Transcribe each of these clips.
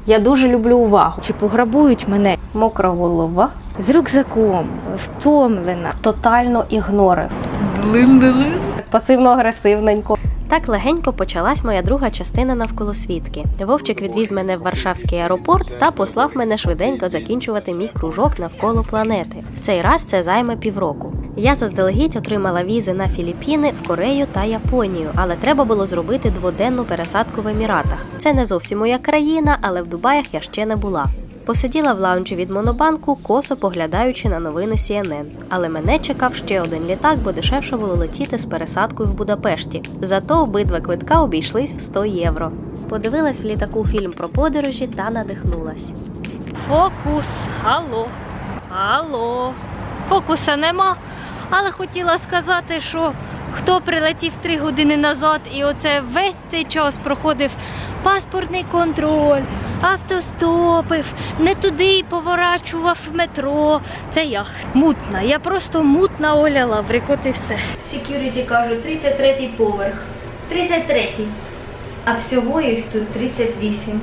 Я дуже люблю увагу. Чи пограбують мене? Мокра голова. З рюкзаком, втомлена, тотально ігнори. Пасивно-агресивненько. Так легенько почалась моя друга частина навколосвітки. Вовчик відвіз мене в Варшавський аеропорт та послав мене швиденько закінчувати мій кружок навколо планети. В цей раз це займе півроку. Я заздалегідь отримала візи на Філіппіни, в Корею та Японію, але треба було зробити дводенну пересадку в Еміратах. Це не зовсім моя країна, але в Дубаях я ще не була. Посиділа в лаунджі від Монобанку, косо поглядаючи на новини CNN. Але мене чекав ще один літак, бо дешевше було летіти з пересадкою в Будапешті. Зато обидва квитка обійшлись в 100 євро. Подивилась в літаку фільм про подорожі та надихнулась. Фокус, алло. Фокуса нема, але хотіла сказати, що хто прилетів 3 години назад і оце весь цей час проходив паспортний контроль, автостопив, не туди поворачував в метро. Це я. Мутна. Я просто мутна Оля Лаврик, от і все. Security кажуть, 33-й поверх. 33-й. А всього їх тут 38.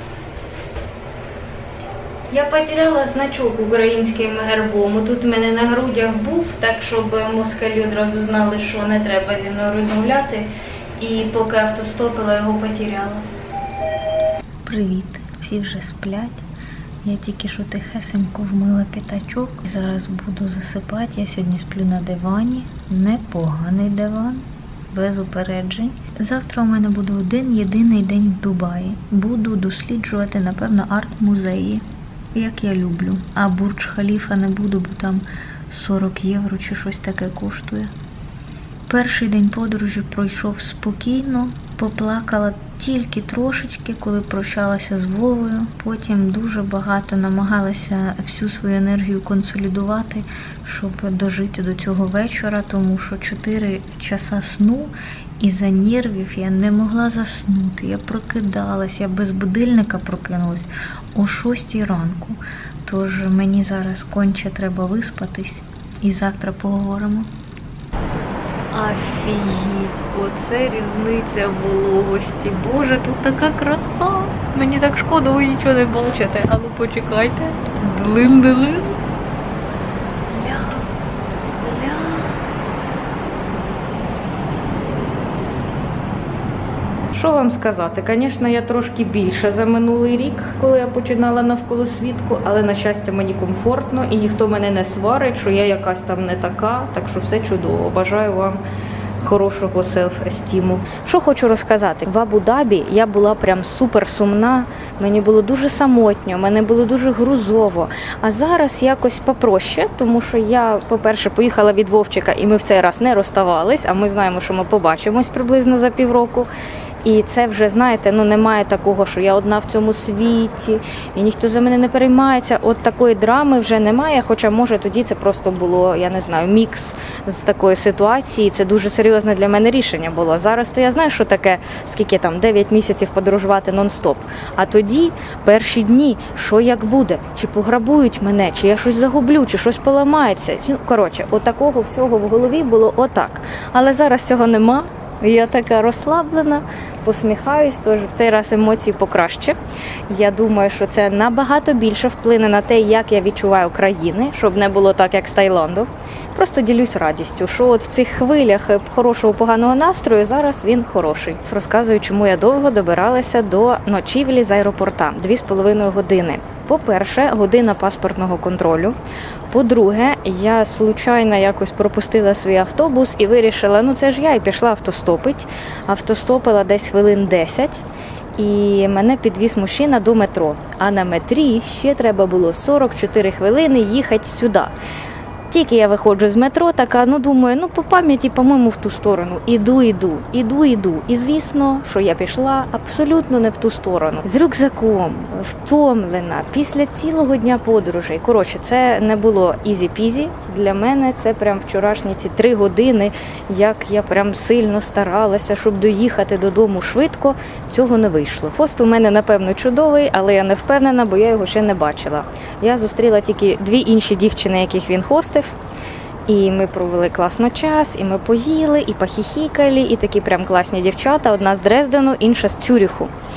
Я потеряла значок українським гербом. Тут в мене на грудях був, так щоб москалі одразу знали, що не треба зі мною розмовляти. І поки автостопила, його потеряла. Привіт, всі вже сплять. Я тільки що тихесенько вмила п'ятачок. Зараз буду засипати. Я сьогодні сплю на дивані. Непоганий диван, без упереджень. Завтра у мене буде один єдиний день в Дубаї. Буду досліджувати, напевно, арт-музеї, як я люблю. А Бурдж-Халіфа не буду, бо там 40 євро чи щось таке коштує. Перший день подорожі пройшов спокійно, поплакала тільки трошечки, коли прощалася з Вовою. Потім дуже багато намагалася всю свою енергію консолідувати, щоб дожити до цього вечора, тому що 4 часа сну, і за нервів я не могла заснути. Я прокидалась, я без будильника прокинулась о 6 ранку. Тож мені зараз конче треба виспатись, і завтра поговоримо. Офігеть, оце різниця вологості. Боже, тут така краса. Мені так шкода, ви нічого не бачите. А ну почекайте. Длин-длин. Що вам сказати? Звісно, я трошки більше за минулий рік, коли я починала навколосвітку, але, на щастя, мені комфортно і ніхто мене не сварить, що я якась там не така, так що все чудово. Бажаю вам хорошого селф-естіму. Що хочу розказати. В Абу-Дабі я була прям супер сумна, мені було дуже самотньо, мене було дуже грузово. А зараз якось попроще, тому що я, по-перше, поїхала від Вовчика, і ми в цей раз не розставались, а ми знаємо, що ми побачимось приблизно за півроку. І це вже, знаєте, немає такого, що я одна в цьому світі, і ніхто за мене не переймається. От такої драми вже немає, хоча, може, тоді це просто було, я не знаю, мікс з такої ситуації. Це дуже серйозне для мене рішення було. Зараз то я знаю, що таке, скільки там, 9 місяців подорожувати нон-стоп. А тоді, перші дні, що як буде? Чи пограбують мене, чи я щось загублю, чи щось поламається. Коротше, от такого всього в голові було отак. Але зараз цього нема. Я така розслаблена, посміхаюсь, тож в цей раз емоції покраще. Я думаю, що це набагато більше вплине на те, як я відчуваю країни, щоб не було так, як з Таїланду. Просто ділюсь радістю, що от в цих хвилях хорошого, поганого настрою зараз він хороший. Розказую, чому я довго добиралася до ночівлі з аеропорта. 2,5 години. По-перше, година паспортного контролю. По-друге, я случайно якось пропустила свій автобус і вирішила, це ж я, і пішла автостопить. Автостопила десь хвилин 10. І мене підвіз мужчина до метро. А на метрі ще треба було 44 хвилини їхати сюди. Тільки я виходжу з метро, така, думаю, по пам'яті, по-моєму, в ту сторону. Іду. І, звісно, що я пішла абсолютно не в ту сторону. З рюкзаком, втомлена, після цілого дня подорожей. Коротше, це не було ізі-пізі. Для мене це прям вчорашні ці 3 години, як я прям сильно старалася, щоб доїхати додому швидко. Цього не вийшло. Хост у мене, напевно, чудовий, але я не впевнена, бо я його ще не бачила. Я зустріла тільки 2 інші дівчини, яких він хостив. І ми провели класно час, і ми поїли, і похіхікали, і такі прям класні дівчата. Одна з Дрездену, інша з Цюріху.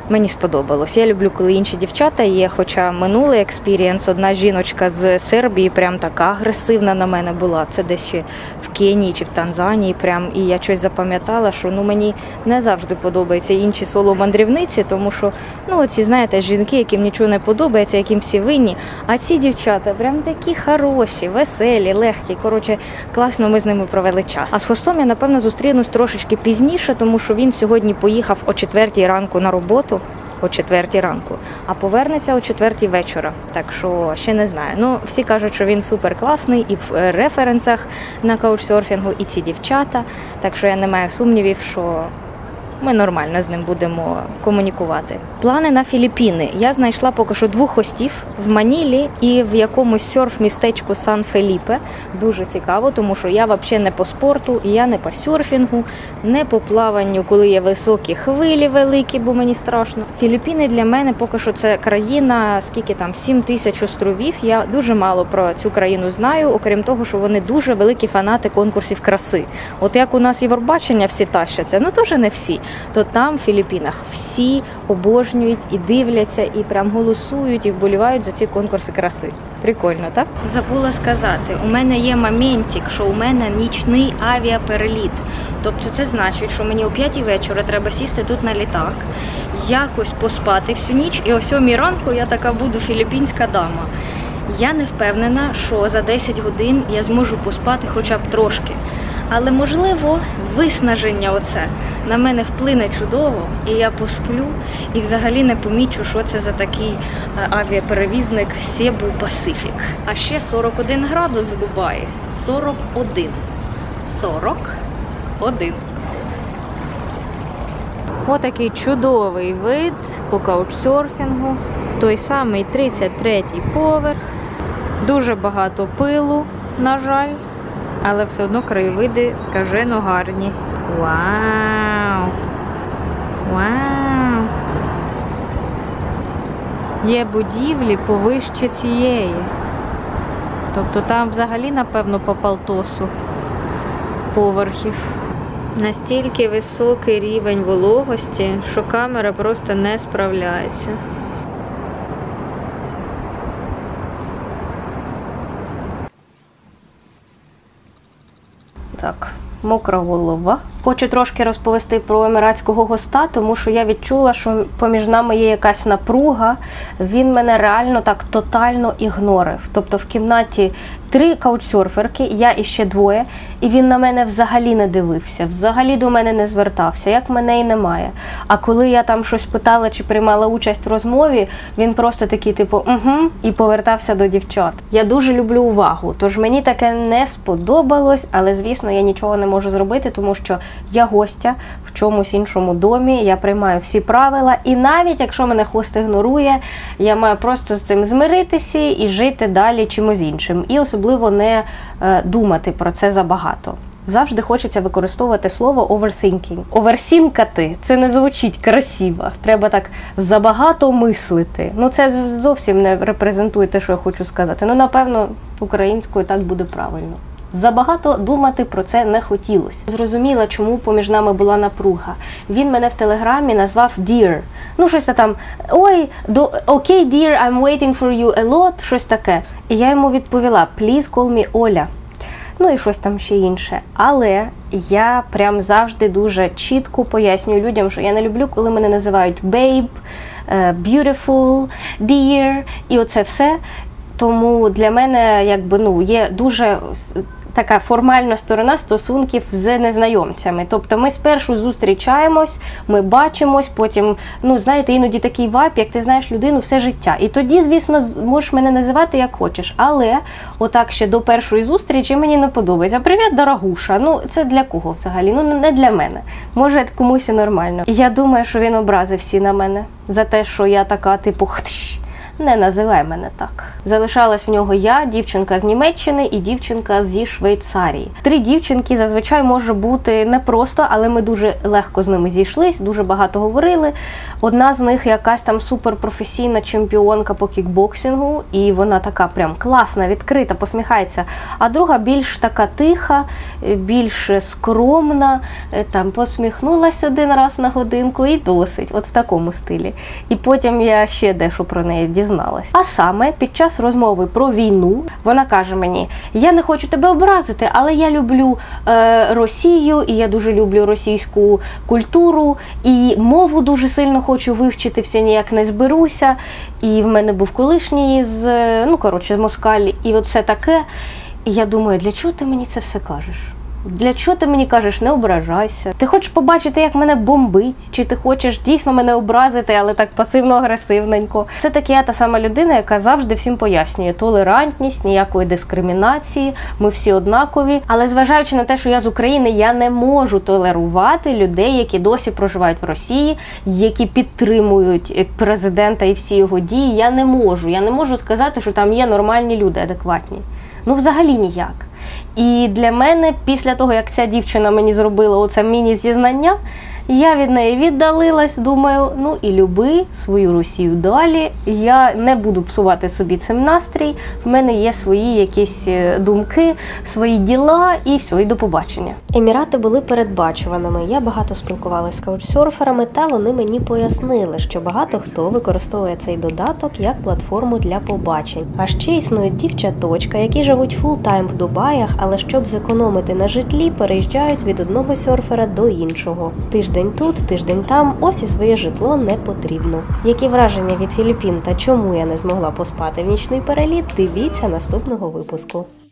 Мені сподобалось. Я люблю, коли інші дівчата є, хоча минулий експірієнс, одна жіночка з Сербії прям така агресивна на мене була. Це десь ще в Кенії чи в Танзанії прям. І я щось запам'ятала, що мені не завжди подобаються інші соло-мандрівниці, тому що, оці, знаєте, жінки, яким нічого не подобається, яким всі винні. А ці дівчата прям такі хороші, веселі, легкі. Коротше, класно ми з ними провели час. А з хостом я, напевно, зустрінусь трошечки пізніше, тому що він сьогодні поїхав о 4 ранку на роботу. О 4 ранку, а повернеться о 4 вечора. Так що ще не знаю. Всі кажуть, що він супер класний і в референсах на каучсерфінгу, і ці дівчата. Так що я не маю сумнівів, що ми нормально з ним будемо комунікувати. Плани на Філіппіни. Я знайшла поки що 2 хостів в Манілі і в якомусь серф-містечку Сан-Феліпе. Дуже цікаво, тому що я взагалі не по спорту, і я не по серфінгу, не по плаванню, коли є високі хвилі великі, бо мені страшно. Філіппіни для мене поки що це країна, 7 тисяч островів. Я дуже мало про цю країну знаю, окрім того, що вони дуже великі фанати конкурсів краси. От як у нас Євробачення всі тащаться, теж не всі. То там, в Філіппінах, всі обожнюють і дивляться, і прям голосують, і вболівають за ці конкурси краси. Прикольно, так? Забула сказати, у мене є моментик, що у мене нічний авіапереліт. Тобто це значить, що мені о 5 вечора треба сісти тут на літак, якось поспати всю ніч, і о 7 ранку я така буду філіппінська дама. Я не впевнена, що за 10 годин я зможу поспати хоча б трошки. Але, можливо, виснаження оце на мене вплине чудово, і я посплю, і взагалі не помічу, що це за такий авіаперевізник Cebu Pacific. А ще 41 градус в Дубаї. 41. 41. Отакий чудовий вид по каучсерфінгу. Той самий 33-й поверх. Дуже багато пилу, на жаль. Але все одно краєвиди скажено гарні. Вау! Вау! Є будівлі повище цієї. Тобто там взагалі, напевно, по палтосу поверхів. Настільки високий рівень вологості, що камера просто не справляється. Так, мокра голова. Хочу трошки розповісти про еміратського госта, тому що я відчула, що поміж нами є якась напруга. Він мене реально так тотально ігнорив. Тобто в кімнаті 3 каучсерферки, я і ще 2, і він на мене взагалі не дивився, взагалі до мене не звертався, як мене і немає. А коли я там щось питала чи приймала участь в розмові, він просто такий типу «угу» і повертався до дівчат. Я дуже люблю увагу, тож мені таке не сподобалось, але, звісно, я нічого не можу зробити, тому що я гостя в чомусь іншому домі, я приймаю всі правила, і навіть якщо мене хост ігнорує, я маю просто з цим змиритися і жити далі чимось іншим. І особливо не думати про це забагато. Завжди хочеться використовувати слово overthinking. Оверсінкати – це не звучить красиво. Треба так забагато мислити. Це зовсім не репрезентує те, що я хочу сказати. Напевно, українською так буде правильно. Забагато думати про це не хотілося. Зрозуміла, чому поміж нами була напруга. Він мене в Телеграмі назвав Dear. Щось там, ой, окей, Dear, I'm waiting for you a lot, щось таке. І я йому відповіла, please call me Оля. І щось там ще інше. Але я прям завжди дуже чітко пояснюю людям, що я не люблю, коли мене називають babe, beautiful, dear, і оце все. Тому для мене є дуже така формальна сторона стосунків з незнайомцями. Тобто ми спершу зустрічаємось, ми бачимось, потім, іноді такий вайб, як ти знаєш людину все життя. І тоді, звісно, можеш мене називати як хочеш. Але отак ще до першої зустрічі мені не подобається. Привіт, дорогуша. Це для кого взагалі? Не для мене. Може, комусь і нормально. Я думаю, що він образив всі на мене за те, що я така, типу, Не називай мене так. Залишалась в нього я, дівчинка з Німеччини і дівчинка зі Швейцарії. 3 дівчинки зазвичай може бути непросто, але ми дуже легко з ними зійшлись, дуже багато говорили. Одна з них якась там суперпрофесійна чемпіонка по кікбоксингу, і вона така прям класна, відкрита, посміхається. А друга більш така тиха, більш скромна, там посміхнулась один раз на годинку і досить, от в такому стилі. І потім я ще дещо про неї дізналась. А саме під час розмови про війну вона каже мені: я не хочу тебе образити, але я люблю Росію, і я дуже люблю російську культуру, і мову дуже сильно хочу вивчити, все ніяк не зберуся. І в мене був колишній з москаль, і от все таке. І я думаю, для чого ти мені це все кажеш? Для чого ти мені кажеш, не ображайся? Ти хочеш побачити, як мене бомбить? Чи ти хочеш дійсно мене образити, але так пасивно-агресивненько? Все-таки я та сама людина, яка завжди всім пояснює: толерантність, ніякої дискримінації, ми всі однакові. Але зважаючи на те, що я з України, я не можу толерувати людей, які досі проживають в Росії, які підтримують президента і всі його дії. Я не можу сказати, що там є нормальні люди, адекватні. Ну, взагалі ніяк. І для мене, після того, як ця дівчина мені зробила оце міні-зізнання, я від неї віддалилась, думаю, ну і люби свою Росію далі. Я не буду псувати собі цим настрій, в мене є свої якісь думки, свої діла і все, і до побачення. Емірати були передбачуваними. Я багато спілкувалася з каучсерферами, та вони мені пояснили, що багато хто використовує цей додаток як платформу для побачень. А ще існують дівчаточка, які живуть фултайм в Дубаях, але щоб зекономити на житлі, переїжджають від одного серфера до іншого. Тиждень тут, тиждень там, ось і своє житло не потрібно. Які враження від Філіппін та чому я не змогла поспати в нічний переліт, дивіться наступного випуску.